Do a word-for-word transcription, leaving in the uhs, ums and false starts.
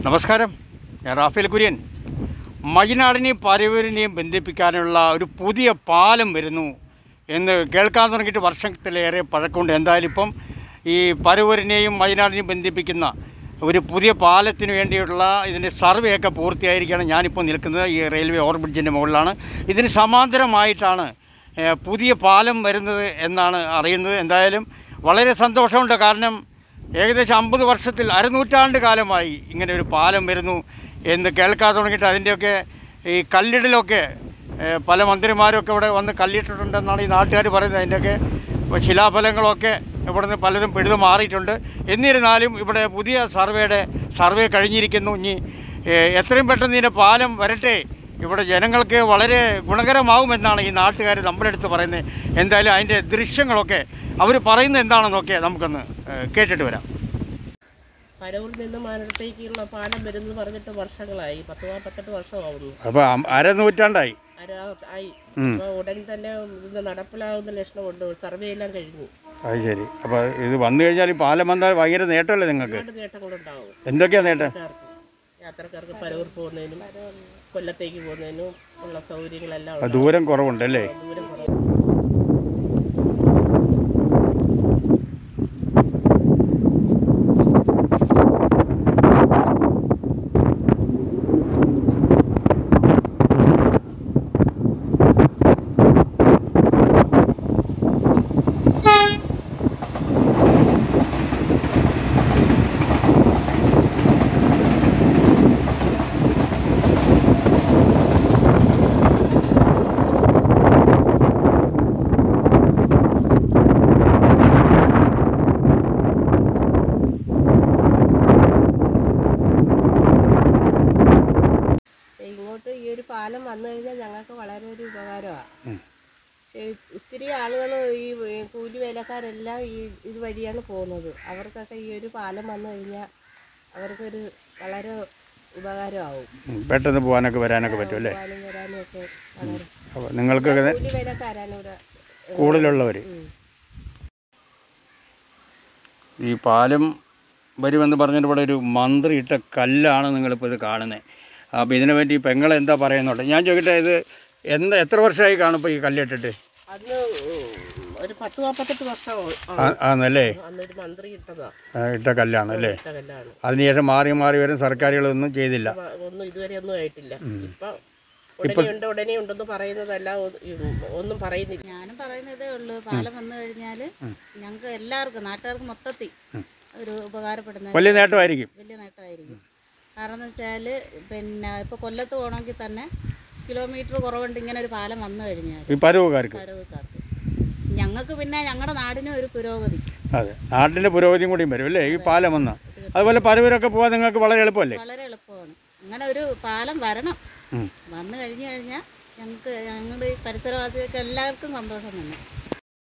നമസ്കാരം, ഞാൻ റാഫേൽ കുര്യൻ. മയ്യനാടിനെയും പരവൂരിനെയും ബന്ധിപ്പിക്കാനുള്ള ഒരു പുതിയ പാലം വരുന്നു എന്ന് കേൾക്കാൻ തുടങ്ങിയിട്ട് വർഷത്തിലേറെ പഴക്കമുണ്ട്. എന്തായാലും ഇപ്പം ഈ പരവൂരിനെയും മയ്യനാടിനെയും ബന്ധിപ്പിക്കുന്ന ഒരു പുതിയ പാലത്തിന് വേണ്ടിയുള്ള ഇതിൻ്റെ സർവേയൊക്കെ പൂർത്തിയായിരിക്കുകയാണ്. ഞാനിപ്പോൾ നിൽക്കുന്നത് ഈ റെയിൽവേ ഓവർബ്രിഡ്ജിൻ്റെ മുകളിലാണ്. ഇതിന് സമാന്തരമായിട്ടാണ് പുതിയ പാലം വരുന്നത് എന്നാണ് അറിയുന്നത്. എന്തായാലും വളരെ സന്തോഷമുണ്ട്. കാരണം ഏകദേശം അമ്പത് വർഷത്തിൽ അരനൂറ്റാണ്ട് കാലമായി ഇങ്ങനെ ഒരു പാലം വരുന്നു എന്ന് കേൾക്കാൻ തുടങ്ങിയിട്ട് അതിൻ്റെയൊക്കെ ഈ കല്ലിടലൊക്കെ പല മന്ത്രിമാരൊക്കെ ഇവിടെ വന്ന് കല്ലിട്ടിട്ടുണ്ടെന്നാണ് ഈ നാട്ടുകാർ പറയുന്നത്. അതിൻ്റെയൊക്കെ ശിലാഫലങ്ങളൊക്കെ ഇവിടെ നിന്ന് പലതും പിഴുതു മാറിയിട്ടുണ്ട്. എന്നിരുന്നാലും ഇവിടെ പുതിയ സർവേയുടെ സർവേ കഴിഞ്ഞിരിക്കുന്നു. ഇനി എത്രയും പെട്ടെന്ന് ഇതിൻ്റെ പാലം വരട്ടെ, ഇവിടെ ജനങ്ങൾക്ക് വളരെ ഗുണകരമാകുമെന്നാണ് ഈ നാട്ടുകാർ നമ്മുടെ അടുത്ത് പറയുന്നത്. എന്തായാലും അതിൻ്റെ ദൃശ്യങ്ങളൊക്കെ അവർ പറയുന്നത് എന്താണെന്നൊക്കെ നമുക്കൊന്ന് കേട്ടിട്ട് വരാം. പരവൂരിൽ നിന്ന് മാനത്തേക്കുള്ള പാലം വരുന്നത് പറഞ്ഞിട്ട് വർഷങ്ങളായി, പത്ത് നാൽപ്പത്തെട്ട് വർഷമാവുന്നു. അപ്പോൾ അരനൂറ്റാണ്ടായി ആയി. ഉടൻ തന്നെ ഇത് നടപ്പിലാവുന്ന ലക്ഷണമുണ്ട്. സർവേ എല്ലാം കഴിഞ്ഞു. അത് ശരി. അപ്പോൾ ഇത് വന്നു കഴിഞ്ഞാൽ ഈ പാലം വന്നാൽ ഭയങ്കര നേട്ടമല്ലേ നിങ്ങൾക്ക്? നേട്ടങ്ങളുണ്ടാവും. എന്തൊക്കെയാണ് നേട്ടം? യാത്രക്കാർക്ക് പരവൂർ പോകുന്നതിനും കൊല്ലത്തേക്ക് പോകുന്നതിനും ഉള്ള സൗകര്യങ്ങളെല്ലാം ദൂരം കുറവുണ്ടല്ലേ? ദൂരം കുറവ്. ഈ ഒരു പാലം വന്നു കഴിഞ്ഞാൽ ഞങ്ങൾക്ക് വളരെ ഒരു ഉപകാരമാണ്. പക്ഷേ ഒത്തിരി ആളുകൾ ഈ കൂലി വേലക്കാരെല്ലാം ഈ ഇതുവഴിയാണ് പോകുന്നത്. അവർക്കൊക്കെ ഈ ഒരു പാലം വന്നു കഴിഞ്ഞാൽ അവർക്കൊരു വളരെ ഉപകാരമാവും. പെട്ടെന്ന് പോകാനൊക്കെ വരാനൊക്കെ പറ്റും അല്ലേ? വരാനും ഒക്കെ വളരെ നിങ്ങൾക്ക് കൂലി വേലക്കാരാണ് ഇവിടെ കൂടുതലുള്ളവർ. ഈ പാലം വരുമെന്ന് പറഞ്ഞിട്ട് ഇവിടെ ഒരു മന്ത്രി ഇട്ട കല്ലാണ് നിങ്ങളിപ്പോൾ ഇത് കാണുന്നത്. അപ്പോൾ ഇതിനെ പറ്റി പെങ്ങളെ എന്താ പറയുന്നുണ്ട്? ഞാൻ ചോദിക്കട്ടെ, ഇത് എന്താ എത്ര വർഷമായി കാണും ഇപ്പോൾ ഈ കല്ലിട്ടിട്ട്? അത് ഒരു പത്ത് നാൽപ്പത്തെട്ട് വർഷം ആണല്ലേ? മന്ത്രി ഇട്ടതാ ഇട്ട കല്ലാണ് അല്ലേ? അതിനുശേഷം മാറി മാറി വരും സർക്കാരുകളൊന്നും ചെയ്തില്ല, ഒന്നും ഇതുവരെ ഒന്നും ആയിട്ടില്ല. ഇപ്പൊ ഉടനെ ഉടനെ ഉണ്ടെന്ന് പറയുന്നതല്ല, ഒന്നും പറയുന്നില്ല. ഞാനും പറയുന്നതേ ഉള്ളൂ, പാലം വന്നു കഴിഞ്ഞാൽ ഞങ്ങൾക്ക് എല്ലാവർക്കും നാട്ടുകാർക്ക് മൊത്തത്തിൽ ഒരു ഉപകാരപ്പെടുന്ന വലിയ നേട്ടമായിരിക്കും. വലിയ നേട്ടമായിരിക്കും. കാരണം എന്ന് വെച്ചാൽ പിന്നെ ഇപ്പോൾ കൊല്ലത്ത് പോകണമെങ്കിൽ തന്നെ കിലോമീറ്റർ കുറവുണ്ട് ഇങ്ങനെ ഒരു പാലം വന്നു കഴിഞ്ഞാൽ ഈ പരവുകാർക്ക് പരവുകാർക്ക്. ഞങ്ങൾക്ക് പിന്നെ ഞങ്ങളുടെ നാടിനും ഒരു പുരോഗതി. അതെ, നാടിൻ്റെ പുരോഗതിയും കൂടിയും വരും അല്ലേ ഈ പാലം വന്നാൽ? അതുപോലെ പരവൂരൊക്കെ പോകാൻ നിങ്ങൾക്ക് വളരെ എളുപ്പമല്ലേ? വളരെ എളുപ്പമാണ്. അങ്ങനെ ഒരു പാലം വരണം. വന്നു കഴിഞ്ഞു കഴിഞ്ഞാൽ ഞങ്ങൾക്ക് ഞങ്ങളുടെ ഈ പരിസരവാസികൾക്ക് എല്ലാവർക്കും സന്തോഷം തന്നെ.